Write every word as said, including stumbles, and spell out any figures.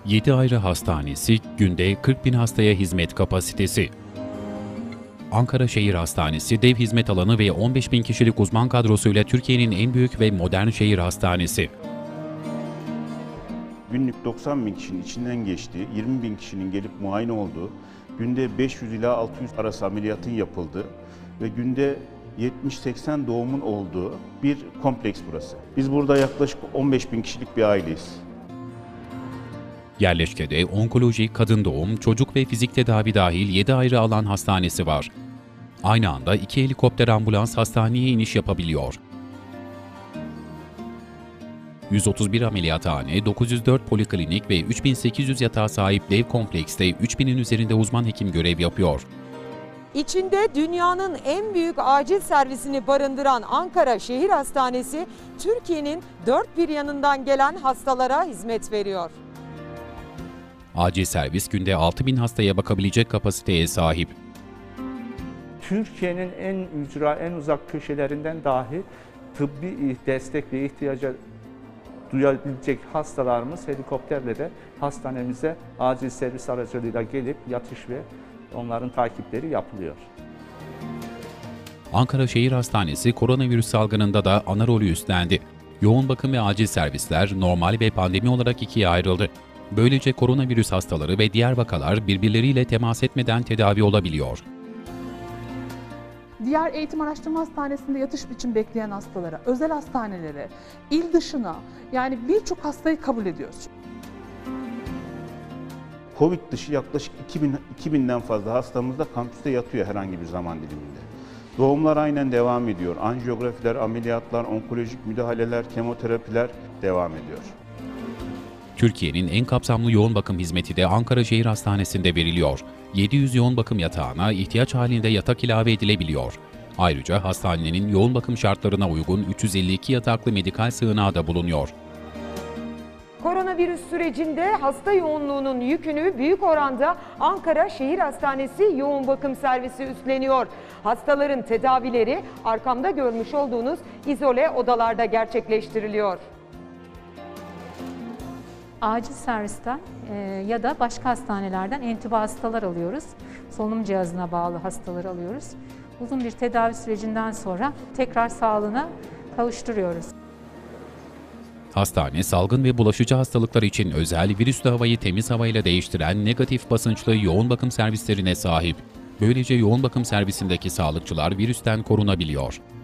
yedi ayrı hastanesi, günde kırk bin hastaya hizmet kapasitesi. Ankara Şehir Hastanesi, dev hizmet alanı ve on beş bin kişilik uzman kadrosuyla Türkiye'nin en büyük ve modern şehir hastanesi. Günlük doksan bin kişinin içinden geçtiği, yirmi bin kişinin gelip muayene olduğu, günde beş yüz ila altı yüz arası ameliyatın yapıldığı ve günde yetmiş seksen doğumun olduğu bir kompleks burası. Biz burada yaklaşık on beş bin kişilik bir aileyiz. Yerleşkede onkoloji, kadın doğum, çocuk ve fizik tedavi dahil yedi ayrı alan hastanesi var. Aynı anda iki helikopter ambulans hastaneye iniş yapabiliyor. yüz otuz bir ameliyathane, dokuz yüz dört poliklinik ve üç bin sekiz yüz yatağa sahip dev komplekste üç binin üzerinde uzman hekim görev yapıyor. İçinde dünyanın en büyük acil servisini barındıran Ankara Şehir Hastanesi, Türkiye'nin dört bir yanından gelen hastalara hizmet veriyor. Acil servis günde altı bin hastaya bakabilecek kapasiteye sahip. Türkiye'nin en ücra, en uzak köşelerinden dahi tıbbi destek ve ihtiyaca duyabilecek hastalarımız helikopterle de hastanemize acil servis aracılığıyla gelip yatış ve onların takipleri yapılıyor. Ankara Şehir Hastanesi koronavirüs salgınında da ana rolü üstlendi. Yoğun bakım ve acil servisler normal ve pandemi olarak ikiye ayrıldı. Böylece koronavirüs hastaları ve diğer vakalar birbirleriyle temas etmeden tedavi olabiliyor. Diğer eğitim araştırma hastanesinde yatış için bekleyen hastalara, özel hastanelere, il dışına, yani birçok hastayı kabul ediyoruz. Covid dışı yaklaşık iki binden fazla hastamız da kampüste yatıyor herhangi bir zaman diliminde. Doğumlar aynen devam ediyor. Anjiyografiler, ameliyatlar, onkolojik müdahaleler, kemoterapiler devam ediyor. Türkiye'nin en kapsamlı yoğun bakım hizmeti de Ankara Şehir Hastanesi'nde veriliyor. yedi yüz yoğun bakım yatağına ihtiyaç halinde yatak ilave edilebiliyor. Ayrıca hastanenin yoğun bakım şartlarına uygun üç yüz elli iki yataklı medikal sığınağı da bulunuyor. Koronavirüs sürecinde hasta yoğunluğunun yükünü büyük oranda Ankara Şehir Hastanesi yoğun bakım servisi üstleniyor. Hastaların tedavileri arkamda görmüş olduğunuz izole odalarda gerçekleştiriliyor. Acil servisten e, ya da başka hastanelerden entübe hastalar alıyoruz. Solunum cihazına bağlı hastaları alıyoruz. Uzun bir tedavi sürecinden sonra tekrar sağlığına kavuşturuyoruz. Hastane, salgın ve bulaşıcı hastalıklar için özel virüslü havayı temiz havayla değiştiren negatif basınçlı yoğun bakım servislerine sahip. Böylece yoğun bakım servisindeki sağlıkçılar virüsten korunabiliyor.